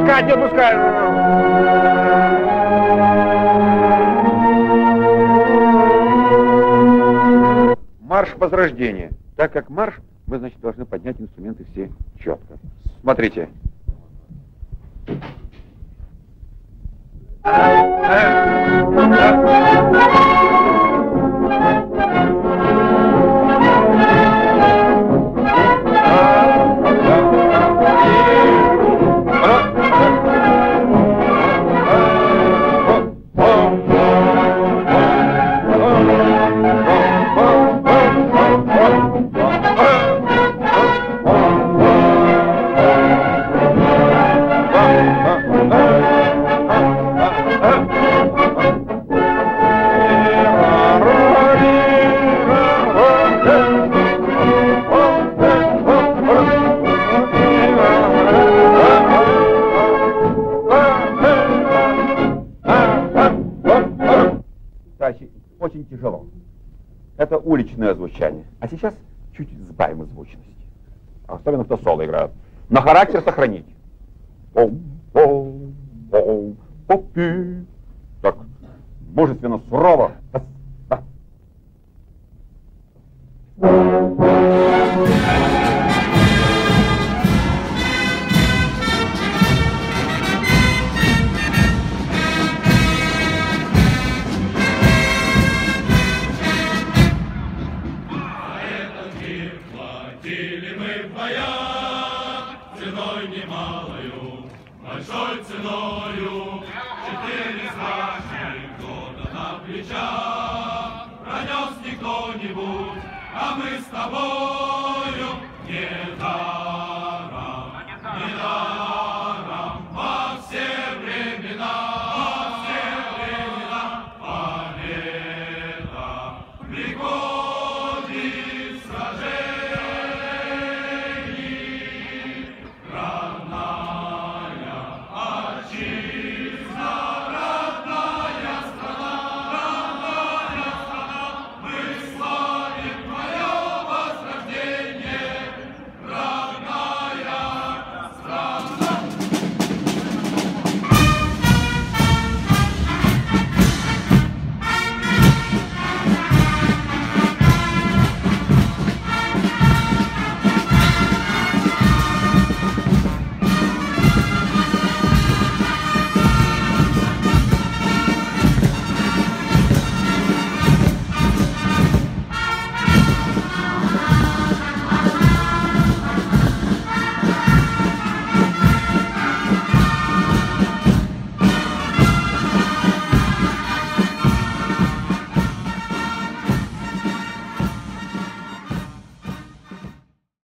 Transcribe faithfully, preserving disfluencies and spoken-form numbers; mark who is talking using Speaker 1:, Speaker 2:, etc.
Speaker 1: отпускать, не отпускать. Марш возрождения. Так как марш, мы, значит, должны поднять инструменты все четко. Смотрите. Очень тяжело. Это уличное звучание. А сейчас чуть сбавим звучности. Особенно кто соло играет. На характер сохранить. Так, мужественно, сурово.
Speaker 2: Большой ценою четыре страшных года на плечах пронес не кто-нибудь, а мы с тобою не так.